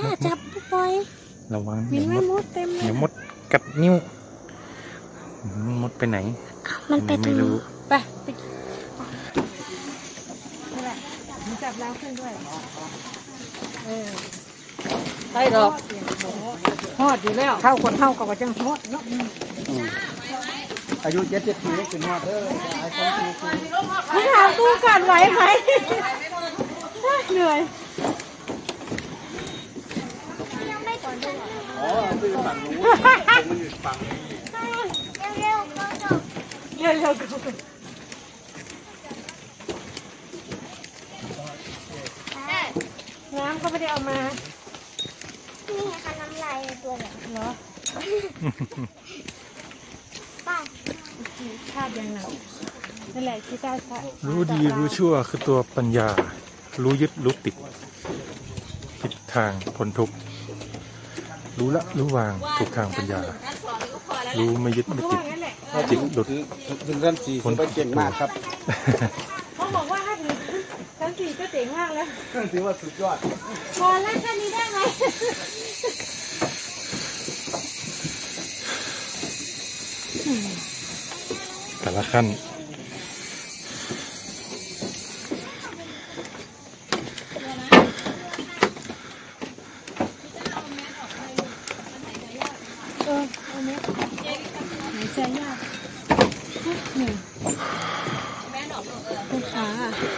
จับปล่อยระวังมีแม่มดเต็มเลยเดี๋ยวมดกัดนิ้วมดไปไหนมันไปไม่รู้ไปนี่แหละมันจับแล้วขึ้นด้วยได้ดอกฮอดอยู่แล้วเข้าคนเข้ากับว่าจังฮอดเนาะอายุ70 ปีเป็นฮอดเด้อพี่ถามตู้กันไหวไหมเหนื่อยอ๋อคือฝั่งนู้นมันอยู่ฝั่งเร็วน้ำก็ไม่ได้เอามานี่ค่ะน้ำลายตัวเนี่ยเหรอป้าคาดยังไงนั่นแหละที่ได้รู้ดีรู้ชั่วคือตัวปัญญารู้ยึดรู้ติดผิดทางพ้นทุกข์รู้ละรู้วางถูกทางปัญญารู้ไม่ยึดไม่ติดจิตหลุดถึงขั้น4ไปเก่งมากครับเขาบอกว่าถ้าถึงขั้น4ก็เจ๋งมากแล้วถือว่าสุดยอดพอแล้วแค่นี้ได้ไหมแต่ละขั้นอันนี้หายใจยากหนึ่งคุณขา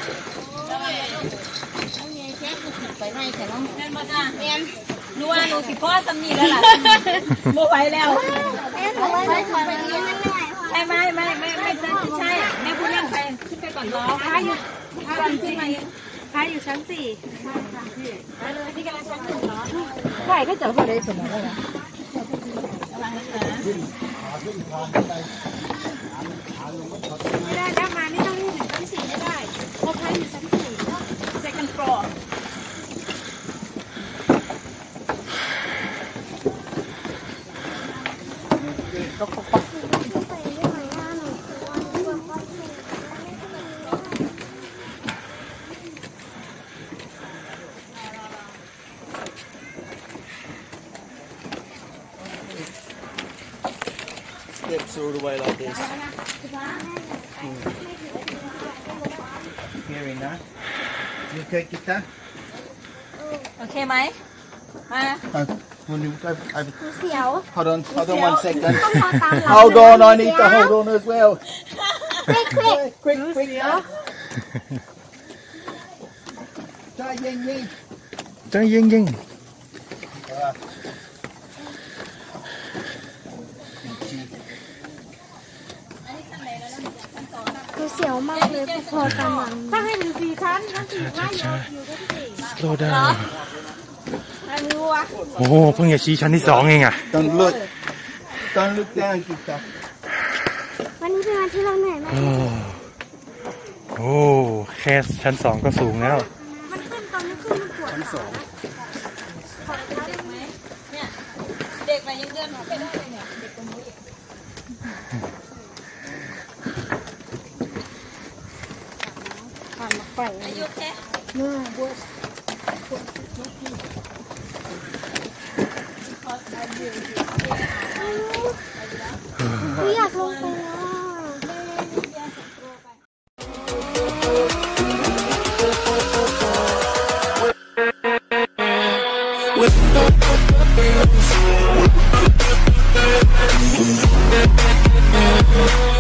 ไปให้แต่น้องแม่มาจ้าแม่หนูว่าหนูสิพ่อสำนีแล้วล่ะโมไหวแล้วแม่หนูว่าไปไปเรียนใช่ไม่ใช่แม่พูดเรื่องไปขึ้นไปก่อนล้อค้าอยู่ชั้น 4ที่กำลังชั้น 1เนาะใช่ก็จะพอได้สมองเลยไม่ได้แล้วมานี่ต้องรีบถึงชั้น 4ให้ได้เพราะใครอยู่ชั้น 4 second floor Steps all the way like this. Hearing that? You okay, Kita? โอเคไหมมา When you go over. เสียว Hold on 1 second. Hold on, I need to hold on as well. Quick. ใจเย็นเสียวมากเลยพอตามหลังถ้าให้ถึง4 ชั้นทั้ง4 ชั้นอยู่ชั้น 4 slow down อันนี้วะโอ้เพิ่งจะชี้ชั้นที่2เองอ่ะ Don't look down, Kita. วันนี้เป็นวันที่เราเหนื่อยมากโอ้แค่ชั้น2ก็สูงแล้วมันขึ้นตอนนี้ขึ้นมันปวดขานะขอเท้าเด็กไหมเนี่ยเด็กมายังเดินไม่ได้เลยเนี่ยเด็กคนนี้ผ่านมาไปอายุแค่เมื่อบัวอยากลงไปแล้ว